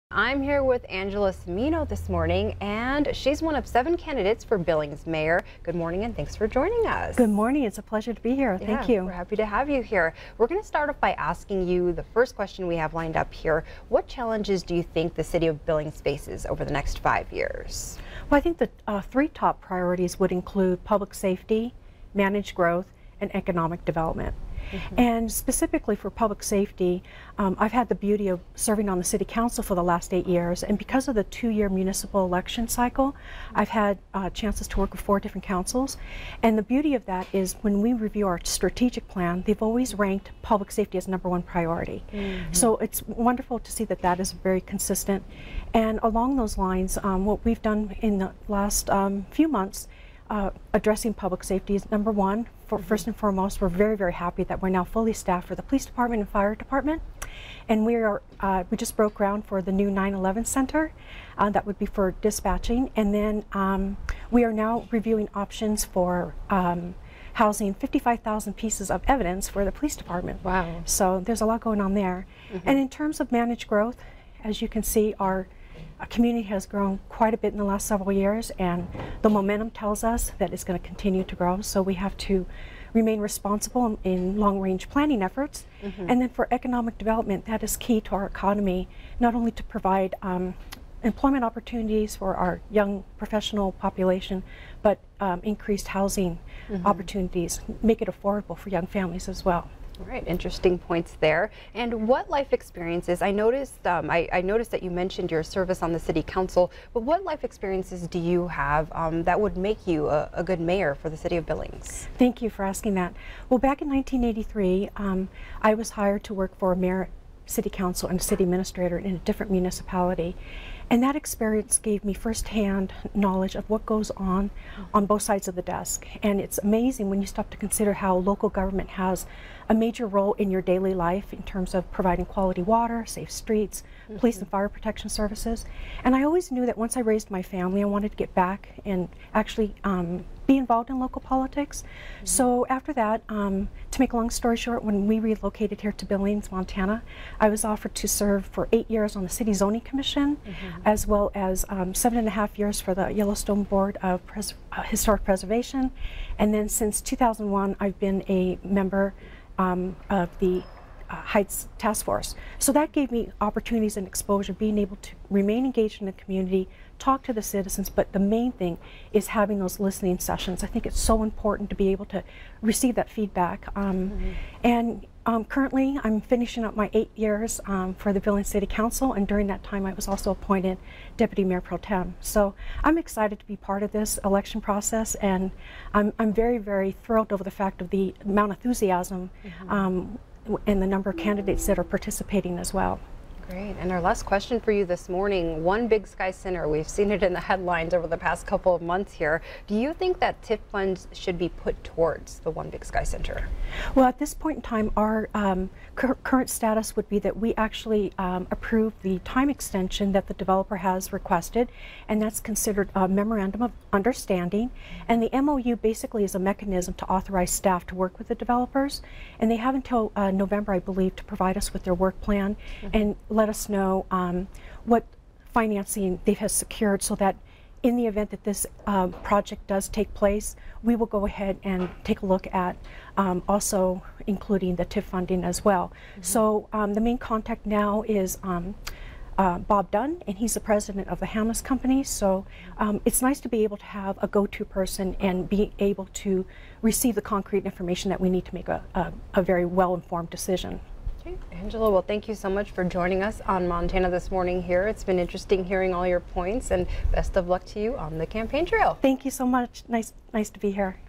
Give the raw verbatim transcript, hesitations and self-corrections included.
I'm here with Angela Cimmino this morning, and she's one of seven candidates for Billings mayor. Good morning, and thanks for joining us. Good morning. It's a pleasure to be here. Yeah, Thank you. We're happy to have you here. We're going to start off by asking you the first question we have lined up here. What challenges do you think the city of Billings faces over the next five years? Well, I think the uh, three top priorities would include public safety, managed growth, and economic development. Mm-hmm. And specifically for public safety, um, I've had the beauty of serving on the city council for the last eight years, and because of the two-year municipal election cycle, I've had uh, chances to work with four different councils. And the beauty of that is when we review our strategic plan, they've always ranked public safety as number one priority. Mm-hmm. So it's wonderful to see that that is very consistent. And along those lines, um, what we've done in the last um, few months Uh, addressing public safety is number one. For, mm-hmm. First and foremost, we're very, very happy that we're now fully staffed for the police department and fire department. And we are, uh, we just broke ground for the new nine eleven center. Uh, that would be for dispatching. And then um, we are now reviewing options for um, housing fifty-five thousand pieces of evidence for the police department. Wow. So there's a lot going on there. Mm-hmm. And in terms of managed growth, as you can see, our Our community has grown quite a bit in the last several years, and the momentum tells us that it's going to continue to grow, so we have to remain responsible in long-range planning efforts. Mm-hmm. And then for economic development, that is key to our economy, not only to provide um, employment opportunities for our young professional population, but um, increased housing mm-hmm. opportunities, make it affordable for young families as well. Right, interesting points there. And what life experiences, I noticed, um, I, I noticed that you mentioned your service on the city council, but what life experiences do you have um, that would make you a, a good mayor for the city of Billings? Thank you for asking that. Well, back in nineteen eighty-three, um, I was hired to work for a mayor, city council, and a city administrator in a different municipality. And that experience gave me firsthand knowledge of what goes on mm-hmm. on both sides of the desk. And it's amazing when you stop to consider how local government has a major role in your daily life in terms of providing quality water, safe streets, mm-hmm. police and fire protection services. And I always knew that once I raised my family, I wanted to get back and actually um, be involved in local politics. Mm-hmm. So after that, um, to make a long story short, when we relocated here to Billings, Montana, I was offered to serve for eight years on the City Zoning Commission, mm-hmm. as well as um, seven and a half years for the Yellowstone Board of Pres uh, Historic Preservation. And then since two thousand one, I've been a member um, of the Uh, Heights Task Force. So that gave me opportunities and exposure, being able to remain engaged in the community, talk to the citizens, but the main thing is having those listening sessions. I think it's so important to be able to receive that feedback. Um, mm-hmm. And um, currently I'm finishing up my eight years um, for the Billings City Council, and during that time I was also appointed Deputy Mayor Pro Tem. So I'm excited to be part of this election process, and I'm, I'm very, very thrilled over the fact of the amount of enthusiasm mm-hmm. um, and the number of candidates that are participating as well. Great. And our last question for you this morning, One Big Sky Center, we've seen it in the headlines over the past couple of months here. Do you think that T I F funds should be put towards the One Big Sky Center? Well, at this point in time, our um, cur current status would be that we actually um, approved the time extension that the developer has requested, and that's considered a memorandum of understanding. And the M O U basically is a mechanism to authorize staff to work with the developers, and they have until uh, November, I believe, to provide us with their work plan mm-hmm. and let us know um, what financing they have secured, so that in the event that this uh, project does take place, we will go ahead and take a look at um, also including the T I F funding as well. Mm-hmm. So um, the main contact now is um, uh, Bob Dunn, and he's the president of the Hamlis Company. So um, it's nice to be able to have a go-to person and be able to receive the concrete information that we need to make a, a, a very well-informed decision. Angela, well, thank you so much for joining us on Montana This Morning here. It's been interesting hearing all your points, and best of luck to you on the campaign trail. Thank you so much. Nice, nice to be here.